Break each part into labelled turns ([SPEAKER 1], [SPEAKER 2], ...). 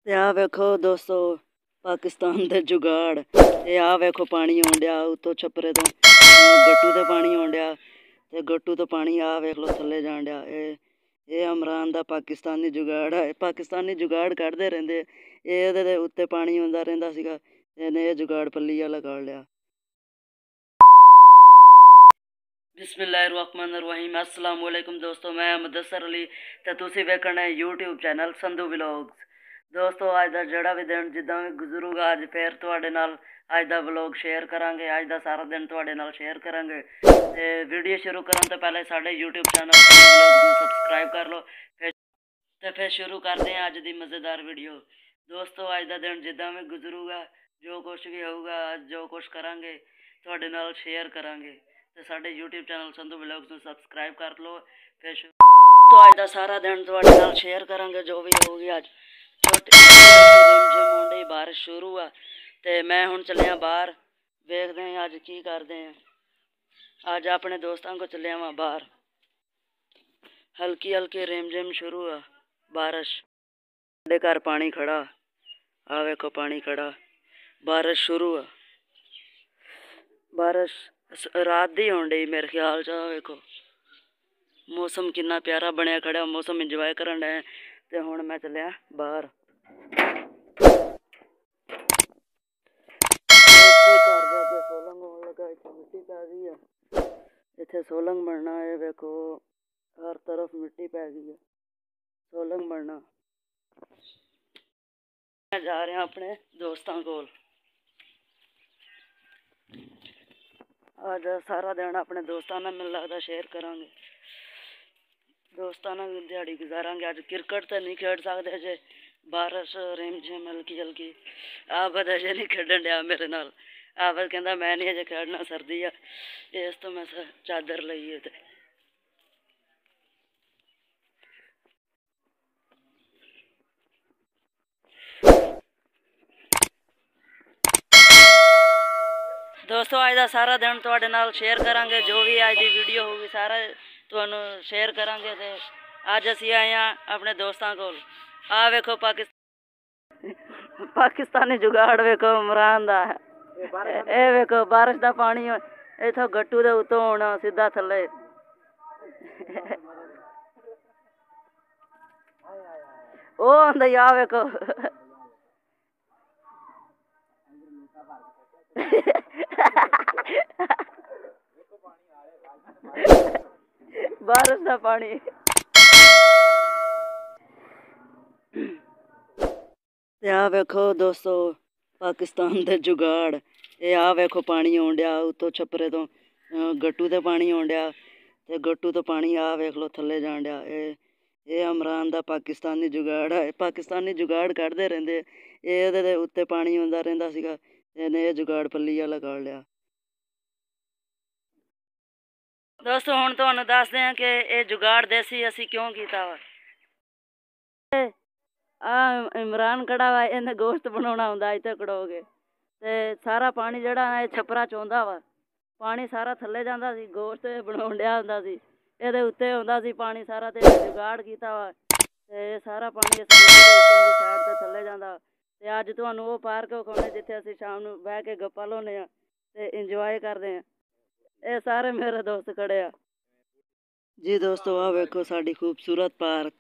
[SPEAKER 1] ਤੇ ਆ ਵੇਖੋ ਦੋਸਤੋ ਪਾਕਿਸਤਾਨ ਦੇ ਜੁਗਾੜ। ਇਹ ਆ ਵੇਖੋ ਪਾਣੀ ਆਉਣ ਡਿਆ ਉੱਤੋਂ ਛੱਪਰੇ ਤੋਂ ਗੱਟੂ ਤੇ ਪਾਣੀ ਆਉਣ ਡਿਆ ਤੇ ਗੱਟੂ ਤੋਂ ਪਾਣੀ ਆ ਵੇਖ ਲੋ ਥੱਲੇ ਜਾਣ ਡਿਆ। ਇਹ ਇਮਰਾਨ ਦਾ ਪਾਕਿਸਤਾਨੀ ਜੁਗਾੜ ਹੈ। ਪਾਕਿਸਤਾਨੀ ਜੁਗਾੜ ਕੱਢਦੇ ਰਹਿੰਦੇ। ਇਹਦੇ ਦੇ ਉੱਤੇ ਪਾਣੀ ਆਉਂਦਾ ਰਹਿੰਦਾ ਸੀਗਾ, ਇਹਨੇ ਇਹ ਜੁਗਾੜ ਪੱਲੀ ਵਾਲਾ ਕੱਢ ਲਿਆ। बिस्मिल्लाहिर्रहमानिर्रहीम अस्सलाम वालेकुम दोस्तों, मैं मुदस्सर अली तो तुसी वेखना है यूट्यूब चैनल संधू व्लॉग्स। दोस्तों अज का जोड़ा भी दिन जिदा भी गुजरूगा अज फिर तुहाडे नाल अज का व्लॉग शेयर करांगे। अज का सारा दिन तुहाडे नाल शेयर करांगे। ते वीडियो शुरू करन तो पहले साडे यूट्यूब चैनल संधू व्लॉग्स नूं सबसक्राइब कर लो। फिर शुरू करते हैं अज की मज़ेदार वीडियो। दोस्तों अज का दिन जिदा भी गुजरूगा, जो कुछ भी होगा अज जो कुछ करांगे तुहाडे नाल शेयर करांगे। तो साडे यूट्यूब चैनल संधू व्लॉग्स नूं सबसक्राइब कर लो। फिर तो अज का सारा दिन तुहाडे नाल शेयर करांगे जो भी होगी। अज छोटी रिमझिम होंदी बारिश शुरू आ ते मैं हुण चलिया बाहर, वेखदे हैं अज की करदे हैं। अज अपने दोस्तां को चलिया वां बाहर। हल्की हल्की रिमझिम शुरू आ बारिश। साडे घर पानी खड़ा, आ वेखो पानी खड़ा, बारिश शुरू आ। बारिश रात दी होण डई मेरे ख्याल च। वेखो मौसम कितना प्यारा बनया खड़ा, मौसम इंजॉय करन डे। ते हुण मैं चलिया बाहर। सोलंग होण लगा, इत्थे मिट्टी पै गई है। इत्थे सोलंग बनना है। वेखो हर तरफ मिट्टी पै गई है, सोलंग बनना। मैं जा रहा अपने दोस्तों कोल। अज सारा दिन अपने दोस्तों ने मैनूं लगदा शेयर करांगे। दोस्तों ने दिहाड़ी गुजारांगे। अज क्रिकेट तो नहीं खेड सकते जे बारिश रिमझिम हल्की हल्की। आबद अजे नहीं खेडन डया मेरे नाल। आबद कहंदा मैं नहीं अजे खेडना, सर्दी आ। इस तो मैं चादर लई है। दोस्तों अज का सारा दिन तुहाडे नाल शेयर करांगे, जो भी अज की वीडियो होगी सारा तुहानूं शेयर करांगे। ते अज असीं आए हैं अपने दोस्तों कोल। आ वेखो पाकिस्तानी जुगाड़ वेखो इमरान दा। ए वेखो बारिश का पानी इथों गट्टू दे उत्तों आउणा सीधा थल्ले। ओ आंदा आ वेखो। बारिश का पानी। आ वेखो दोस्तों पाकिस्तान दे जुगाड़। ये आ वेखो पानी आउण डया उत्तों छप्परे तो गट्टू ते पानी आउण डया ते गट्टू तो पानी आ वेख लो थल्ले जाण डया। ये इमरान दा पाकिस्तानी जुगाड़ है। पाकिस्तानी जुगाड़ कढदे रहिंदे। ਇਹਦੇ ਦੇ ਉੱਤੇ ਪਾਣੀ ਆਉਂਦਾ ਰਹਿੰਦਾ ਸੀਗਾ, ਇਹਨੇ ਇਹ ਜੁਗਾੜ ਪੱਲੀ ਵਾਲਾ ਕੱਢ ਲਿਆ। ਦੋਸਤੋ ਹੁਣ ਤੁਹਾਨੂੰ ਦੱਸਦੇ ਹਾਂ ਕਿ ਇਹ ਜੁਗਾੜ ਦੇਸੀ ਅਸੀਂ ਕਿਉਂ ਕੀਤਾ ਵਾ। ਆ ਇਮਰਾਨ ਖੜਾ ਵਾ, ਇਹਨੇ ਗੋਸ਼ਤ ਬਣਾਉਣਾ ਹੁੰਦਾ ਇੱਥੇ ਖੜੋ ਕੇ। ਤੇ ਸਾਰਾ ਪਾਣੀ ਜਿਹੜਾ ਇਹ ਛੱਪਰਾ ਚੋਂਦਾ ਵਾ, ਪਾਣੀ ਸਾਰਾ ਥੱਲੇ ਜਾਂਦਾ ਸੀ। ਗੋਸ਼ਤ ਬਣਾਉਣ ਡਿਆ ਹੁੰਦਾ ਸੀ, ਇਹਦੇ ਉੱਤੇ ਆਉਂਦਾ ਸੀ ਪਾਣੀ ਸਾਰਾ। ਤੇ ਜੁਗਾੜ ਕੀਤਾ ਵਾ ਤੇ ਸਾਰਾ ਪਾਣੀ ਇਸ ਸਾਈਡ ਤੇ ਥੱਲੇ ਜਾਂਦਾ। ਤੇ ਅੱਜ ਤੁਹਾਨੂੰ ਉਹ ਪਾਰਕ ਵਿਖਾਉਣੇ ਜਿੱਥੇ ਅਸੀਂ ਸ਼ਾਮ ਨੂੰ ਬਹਿ ਕੇ ਗੱਪਾਂ ਲਾਉਂਦੇ ਹਾਂ ਤੇ ਇੰਜੋਏ ਕਰਦੇ ਹਾਂ। ਇਹ ਸਾਰੇ ਮੇਰੇ ਦੋਸਤ ਖੜੇ ਆ ਜੀ। ਦੋਸਤੋ ਆ ਵੇਖੋ ਸਾਡੀ ਖੂਬਸੂਰਤ ਪਾਰਕ,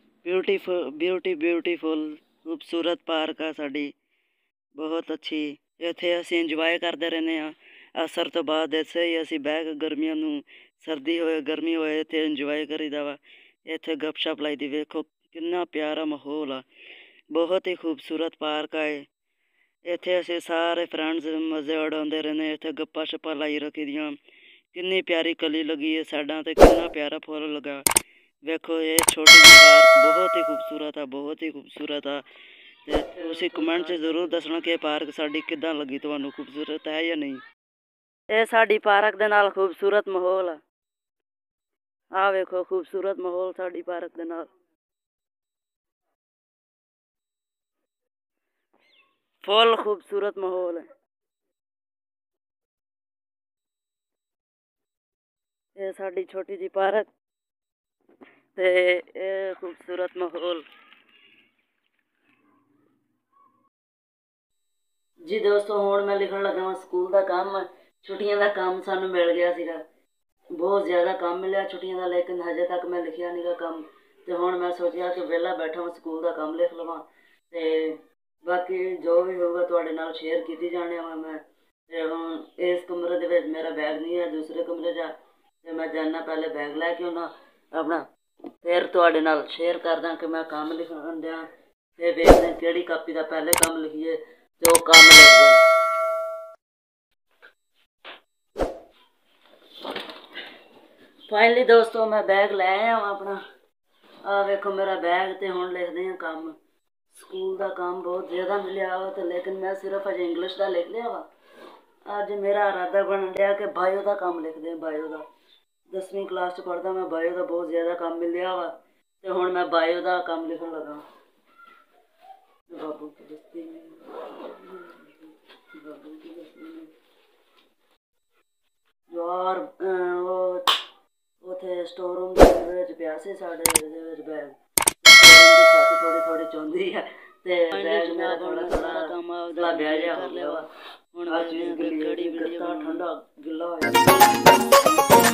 [SPEAKER 1] ਬਿਊਟੀਫੁਲ ਖੂਬਸੂਰਤ ਪਾਰਕ ਆ ਸਾਡੀ, ਬਹੁਤ ਅੱਛੀ। ਇੱਥੇ ਅਸੀਂ ਇੰਜੋਏ ਕਰਦੇ ਰਹਿੰਦੇ ਹਾਂ। ਅਸਰ ਤੋਂ ਬਾਅਦ ਇੱਥੇ ਹੀ ਅਸੀਂ ਬਹਿ ਕੇ ਗਰਮੀਆਂ ਨੂੰ, ਸਰਦੀ ਹੋਏ ਗਰਮੀ ਹੋਏ, ਇੱਥੇ ਇੰਜੋਏ ਕਰੀਦਾ ਵਾ। ਇੱਥੇ ਗੱਪਸ਼ਪ ਲਾਈ ਦੀ। ਵੇਖੋ ਕਿੰਨਾ ਪਿਆਰਾ ਮਾਹੌਲ ਆ, बहुत ही खूबसूरत पार्क है। इत्थे असीं सारे फ्रेंड्स मज़े उड़ाते रहने। इत्थे गप्पा शप्पा लाई रखी दियां। कितनी प्यारी कली लगी है साइडां ते, कितना प्यारा फुल लगा। वेखो ये छोटी जी पार्क बहुत ही खूबसूरत है, बहुत ही खूबसूरत है। ते तुसीं कमेंट च जरूर दसना कि पार्क साडी किदां लगी, तुहानूं खूबसूरत है या नहीं। ये साडी पार्क दे नाल खूबसूरत माहौल आ वेखो, खूबसूरत माहौल साडी पार्क दे नाल। फुल खूबसूरत माहौल है। ये साडी छोटी जी पार्क ते खूबसूरत माहौल। जी दोस्तों, हुण मैं लिखण लगा वां स्कूल का काम। छुट्टियां का काम सानू मिल गया सीगा, बहुत ज़्यादा काम मिले छुट्टियां का, लेकिन हजे तक मैं लिखिया नहीं गा काम। तो हुण मैं सोचा कि वेला बैठा मैं स्कूल का काम लिख लवां, ते बाकी जो भी होगा तुहाडे नाल शेयर की जाने वा मैं। ते हुण इस कमरे दे विच मेरा बैग नहीं है, दूसरे कमरे जा ते मैं जाना, पहले बैग लैके आउणा अपना, फिर तुहाडे नाल शेयर करदा कि मैं काम लिखण दियां। फिर वेखदे किहड़ी कापी का पहले काम लिखिए तो काम लिखदे। फाइनली दोस्तों मैं बैग लै आया अपना, आ वेखो मेरा बैग, तो हुण लिखते हैं काम। स्कूल का काम बहुत ज़्यादा मिलिया वा, तो लेकिन मैं सिर्फ अजे इंग्लिश का लिख लिया वा। अज मेरा इरादा बन रहा कि बायो का काम लिखते हैं। बायो का 10वीं क्लास च पढ़ता मैं, बायो का बहुत ज़्यादा काम मिलिया वा, तो हुण मैं बायो का काम लिखन लगा। बाबू की बस्ती में, बाबू की बस्ती में यार वो उथे स्टोर रूम के पिया से साढ़े बैग थोड़ी थोड़ी चौंधी है, ते बैग मेरा थोड़ा थोड़ा काम ब्याह जा हो गया वा। हुण हर चीज़ गिल्ली ठंडा गिल्ला होया।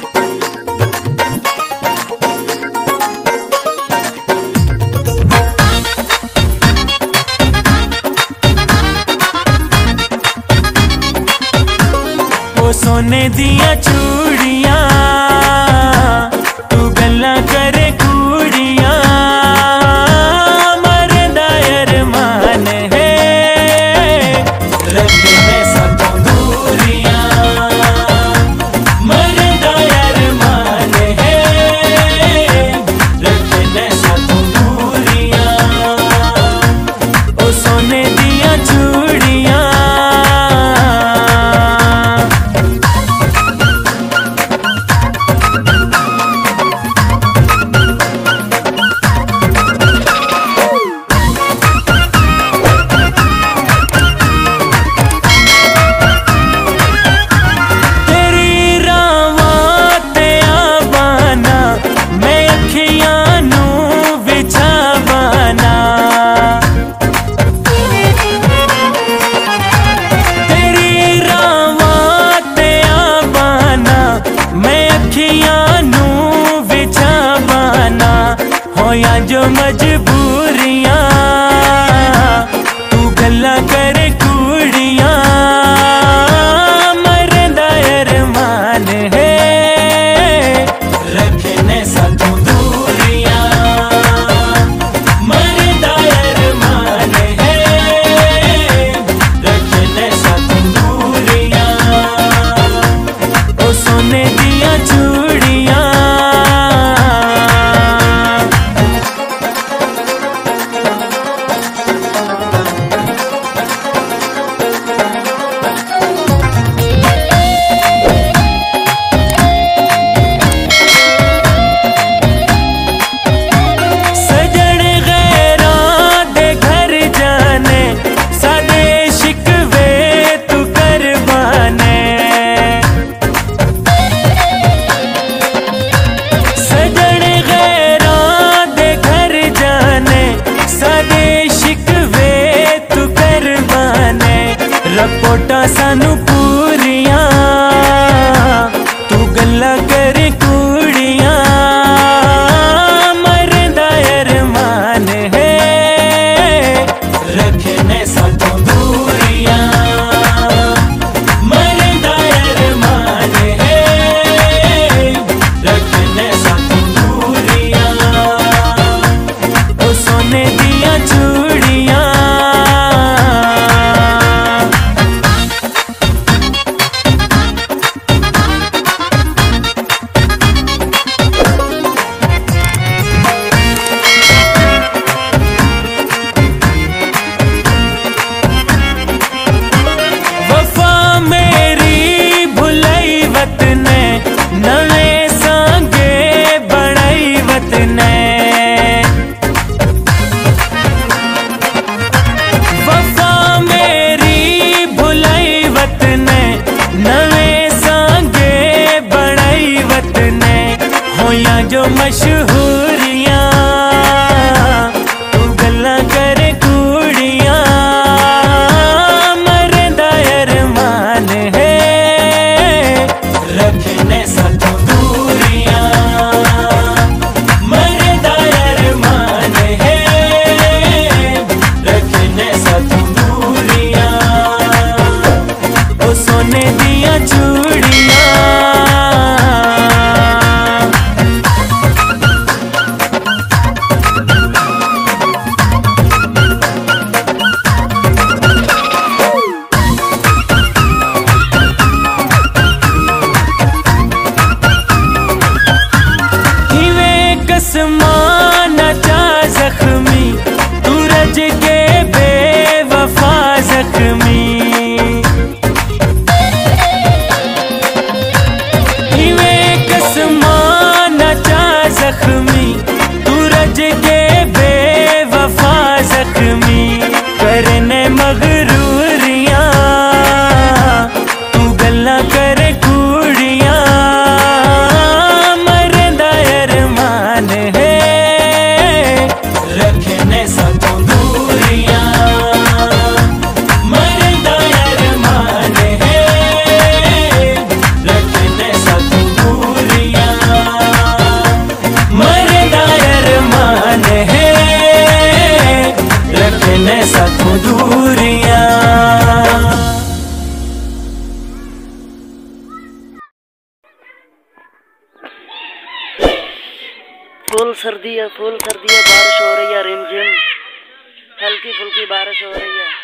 [SPEAKER 2] सोने दिया चूड़ियां तू गल्ला करे कूड़ियां, मरदा अरमान है रखने साथों दूरियां, मरदा अरमान है रखने साथों दूरियां। ओ सोने दिया चूड़ियां होया जो मजबूरियां, तू गल्ला करे कूड़ियां, मरदा अरमान है रखने साथों दूरियां, मरदा अरमान है रखने साथों दूरियां। ओ सोने दिया चूड़ियां रपोटा सानू पूरियां, तू गल्ला करे कूड़ियां, मरदा अरमान है रखने साथों दूरियां, मरदा अरमान है रखने साथों दूरियां। ओ सोने दिया चूड़ियां जो मशहूरियां, तू गल्ला करे कूड़ियां, मरे ने साथों दूरियां।
[SPEAKER 1] फुल सर्दी है, बारिश हो रही है, रिमझिम हल्की फुल्की बारिश हो रही है।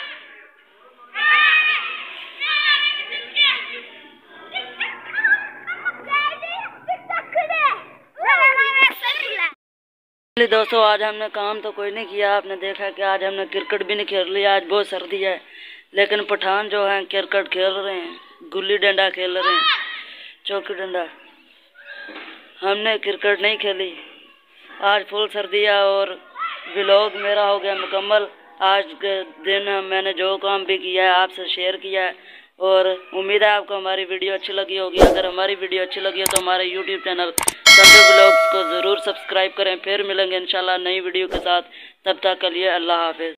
[SPEAKER 1] दोस्तों आज हमने काम तो कोई नहीं किया, आपने देखा कि आज हमने क्रिकेट भी नहीं खेल लिया। आज बहुत सर्दी है, लेकिन पठान जो हैं क्रिकेट खेल रहे हैं, गुल्ली डंडा खेल रहे हैं, चौकी डंडा। हमने क्रिकेट नहीं खेली। आज फुल सर्दी है और व्लॉग मेरा हो गया मुकम्मल। आज के दिन मैंने जो काम भी किया है आपसे शेयर किया है, और उम्मीद है आपको हमारी वीडियो अच्छी लगी होगी। अगर हमारी वीडियो अच्छी लगी हो तो हमारे यूट्यूब चैनल संधू व्लॉग्स को ज़रूर सब्सक्राइब करें। फिर मिलेंगे इंशाल्लाह नई वीडियो के साथ, तब तक के लिए अल्लाह हाफिज़।